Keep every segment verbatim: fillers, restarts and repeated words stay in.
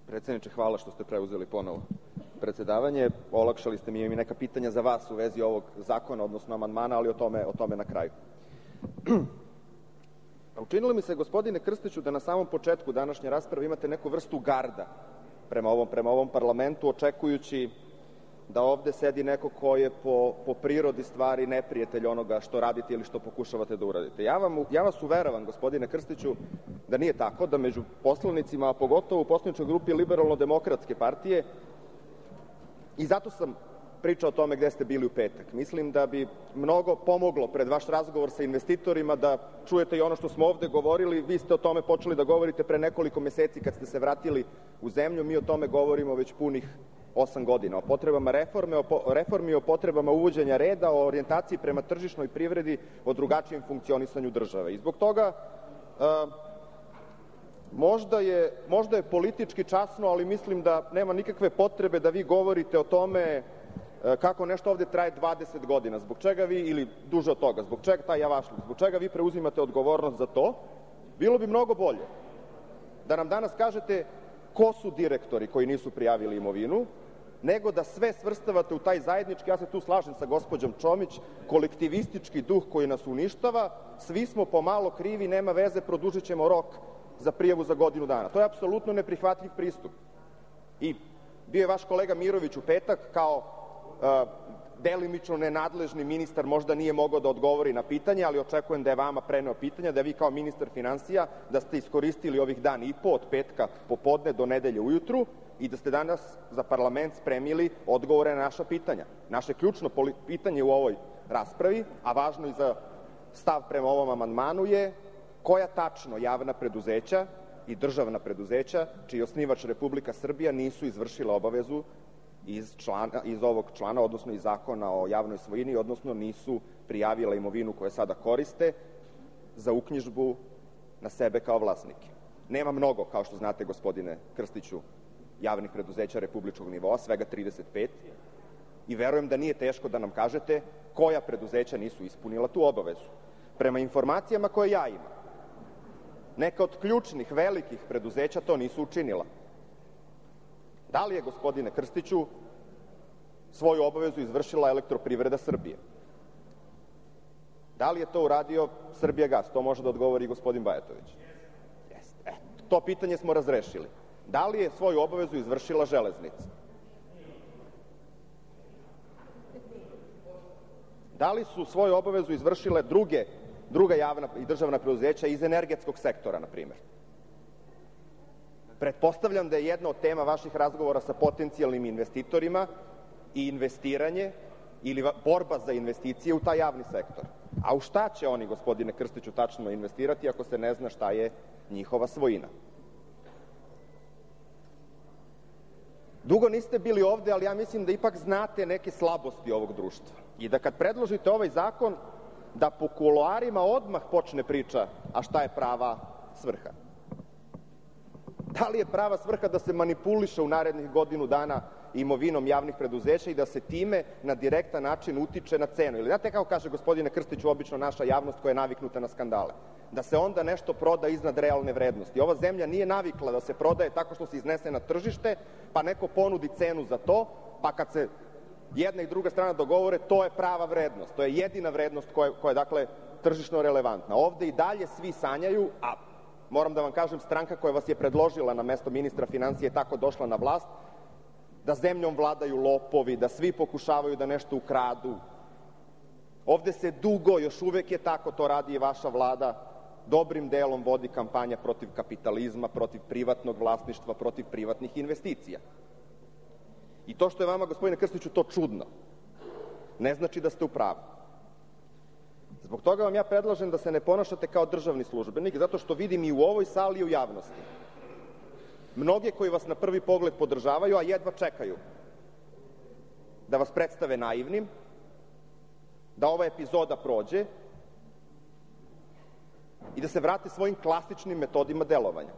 Predsedniče, hvala što ste preuzeli ponovo predsedavanje. Olakšali ste mi i neka pitanja za vas u vezi ovog zakona, odnosno amandmana, ali o tome, o tome na kraju. Učinilo mi se, gospodine Krstiću, da na samom početku današnje rasprave imate neku vrstu garda prema ovom, prema ovom parlamentu, očekujući da ovde sedi neko ko je po, po prirodi stvari neprijatelj onoga što radite ili što pokušavate da uradite. Ja, vam, ja vas uveravam, gospodine Krstiću, da nije tako, da među poslanicima, a pogotovo u poslaničkoj grupi Liberalno-demokratske partije, i zato sam pričao o tome gde ste bili u petak. Mislim da bi mnogo pomoglo pred vaš razgovor sa investitorima da čujete i ono što smo ovde govorili. Vi ste o tome počeli da govorite pre nekoliko meseci kad ste se vratili u zemlju. Mi o tome govorimo već punih osam godina. O potrebama reforme, o po, reformi, o potrebama uvođenja reda, o orijentaciji prema tržišnoj privredi, o drugačijem funkcionisanju države. I zbog toga a, možda, je, možda je politički časno, ali mislim da nema nikakve potrebe da vi govorite o tome kako nešto ovde traje dvadeset godina, zbog čega vi, ili duže od toga, zbog čega taj javašluk, zbog čega vi preuzimate odgovornost za to. Bilo bi mnogo bolje da nam danas kažete ko su direktori koji nisu prijavili imovinu, nego da sve svrstavate u taj zajednički, ja se tu slažem sa gospođom Čomić, kolektivistički duh koji nas uništava, svi smo pomalo krivi, nema veze, produžit ćemo rok za prijavu za godinu dana. To je apsolutno neprihvatljiv pristup. I bio je vaš kolega Mirović u petak, kao Uh, delimično nenadležni ministar, možda nije mogao da odgovori na pitanje, ali očekujem da je vama preneo pitanja, da vi kao ministar finansija da ste iskoristili ovih dan i po od petka popodne do nedelje ujutru i da ste danas za parlament spremili odgovore na naša pitanja. Naše ključno pitanje u ovoj raspravi, a važno i za stav prema ovom amandmanu, je koja tačno javna preduzeća i državna preduzeća, čiji osnivač Republika Srbija, nisu izvršila obavezu Iz, člana, iz ovog člana, odnosno iz Zakona o javnoj svojini, odnosno nisu prijavila imovinu koju sada koriste za uknjižbu na sebe kao vlasnike. Nema mnogo, kao što znate, gospodine Krstiću, javnih preduzeća republičkog nivoa, svega trideset pet, i verujem da nije teško da nam kažete koja preduzeća nisu ispunila tu obavezu. Prema informacijama koje ja imam, neka od ključnih, velikih preduzeća to nisu učinila. Da li je, gospodine Krstiću, svoju obavezu izvršila Elektroprivreda Srbije? Da li je to uradio Srbijagas? To može da odgovori i gospodin Bajatović. Jeste. E, to pitanje smo razrešili. Da li je svoju obavezu izvršila Železnica? Da li su svoju obavezu izvršile druge, druga javna i državna preduzeća iz energetskog sektora, na primjer? Pretpostavljam da je jedna od tema vaših razgovora sa potencijalnim investitorima i investiranje ili borba za investicije u taj javni sektor. A u šta će oni, gospodine Krstiću, tačno investirati ako se ne zna šta je njihova svojina? Dugo niste bili ovde, ali ja mislim da ipak znate neke slabosti ovog društva. I da kad predložite ovaj zakon, da po kuloarima odmah počne priča, a šta je prava svrha? Da li je prava svrha da se manipuliše u narednih godinu dana imovinom javnih preduzeća i da se time na direktan način utiče na cenu? Ili znate kako kaže gospodine Krstiću obično naša javnost koja je naviknuta na skandale? Da se onda nešto proda iznad realne vrednosti. Ova zemlja nije navikla da se prodaje tako što se iznese na tržište, pa neko ponudi cenu za to, pa kad se jedna i druga strana dogovore, to je prava vrednost. To je jedina vrednost koja, koja je, dakle, tržišno relevantna. Ovde i dalje svi sanjaju, a moram da vam kažem, stranka koja vas je predložila na mesto ministra finansija je tako došla na vlast, da zemljom vladaju lopovi, da svi pokušavaju da nešto ukradu. Ovde se dugo, još uvek je tako, to radi i vaša vlada, dobrim delom vodi kampanja protiv kapitalizma, protiv privatnog vlasništva, protiv privatnih investicija. I to što je vama, gospodine Krstiću, to čudno, ne znači da ste u pravu. Zbog toga vam ja predlažem da se ne ponašate kao državni službenik, zato što vidim i u ovoj sali i u javnosti mnoge koji vas na prvi pogled podržavaju, a jedva čekaju da vas predstave naivnim, da ova epizoda prođe i da se vrate svojim klasičnim metodima delovanja.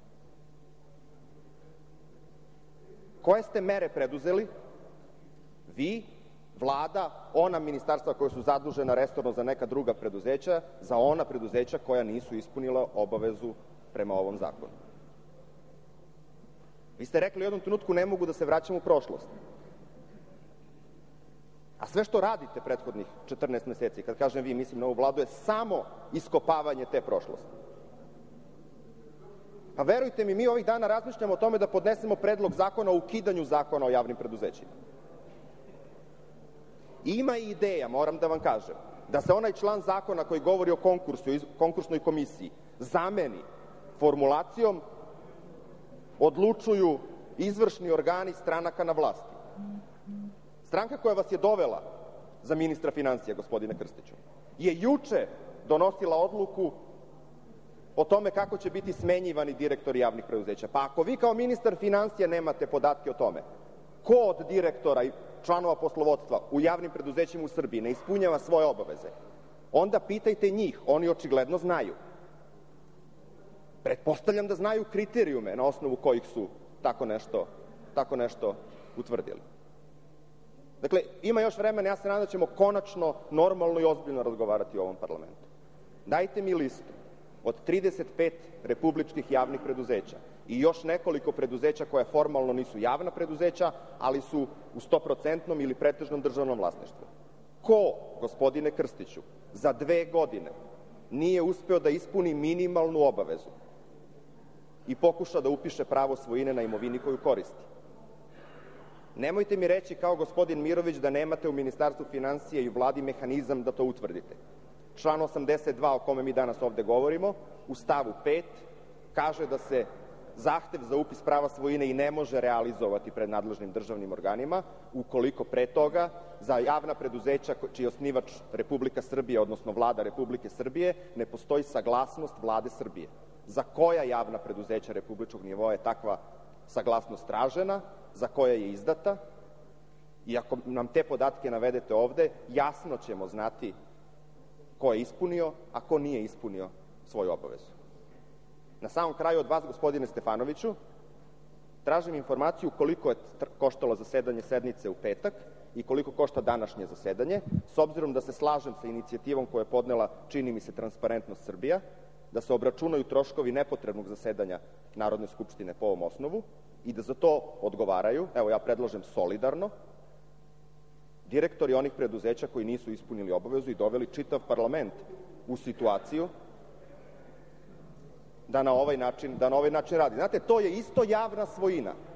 Koje ste mere preduzeli vi, Vlada, ona ministarstva koja su zadužena resorno za neka druga preduzeća, za ona preduzeća koja nisu ispunila obavezu prema ovom zakonu? Vi ste rekli u jednom trenutku ne mogu da se vraćam u prošlost. A sve što radite prethodnih četrnaest meseci, kad kažem vi, mislim na ovu vladu, je samo iskopavanje te prošlosti. Pa verujte mi, mi ovih dana razmišljamo o tome da podnesemo predlog zakona o ukidanju Zakona o javnim preduzećima. Ima i ideja, moram da vam kažem, da se onaj član zakona koji govori o konkursu, konkursnoj komisiji, zameni formulacijom odlučuju izvršni organi stranaka na vlasti. Stranka koja vas je dovela za ministra finansija, gospodine Krstiću, je juče donosila odluku o tome kako će biti smenjivani direktori javnih preduzeća. Pa ako vi kao ministar finansija nemate podatke o tome ko od direktora i članova poslovodstva u javnim preduzećima u Srbiji ne ispunjava svoje obaveze, onda pitajte njih, oni očigledno znaju. Pretpostavljam da znaju kriterijume na osnovu kojih su tako nešto, tako nešto utvrdili. Dakle, ima još vremena, ja se nadam da ćemo konačno normalno i ozbiljno razgovarati u ovom parlamentu. Dajte mi listu od trideset pet republičkih javnih preduzeća i još nekoliko preduzeća koja formalno nisu javna preduzeća, ali su u stoprocentnom ili pretežnom državnom vlasništvu. Ko, gospodine Krstiću, za dve godine nije uspeo da ispuni minimalnu obavezu i pokuša da upiše pravo svojine na imovini koju koristi? Nemojte mi reći kao gospodin Mirović da nemate u Ministarstvu finansija i u Vladi mehanizam da to utvrdite. Član osamdeset dva, o kome mi danas ovde govorimo, u stavu pet kaže da se zahtev za upis prava svojine i ne može realizovati pred nadležnim državnim organima ukoliko pre toga za javna preduzeća čiji je osnivač Republika Srbija, odnosno Vlada Republike Srbije, ne postoji saglasnost Vlade Srbije. Za koja javna preduzeća republičkog nivoa je takva saglasnost tražena, za koja je izdata, i ako nam te podatke navedete ovde, jasno ćemo znati ko je ispunio, a ko nije ispunio svoju obavezu. Na samom kraju od vas, gospodine Stefanoviću, tražim informaciju koliko je koštalo zasedanje sednice u petak i koliko košta današnje zasedanje, s obzirom da se slažem sa inicijativom koju je podnela, čini mi se, Transparentnost Srbija, da se obračunaju troškovi nepotrebnog zasedanja Narodne skupštine po ovom osnovu i da za to odgovaraju, evo ja predlažem solidarno, direktori onih preduzeća koji nisu ispunili obavezu i doveli čitav parlament u situaciju da na ovaj način, da na ovaj način radi. Znate, to je isto javna svojina.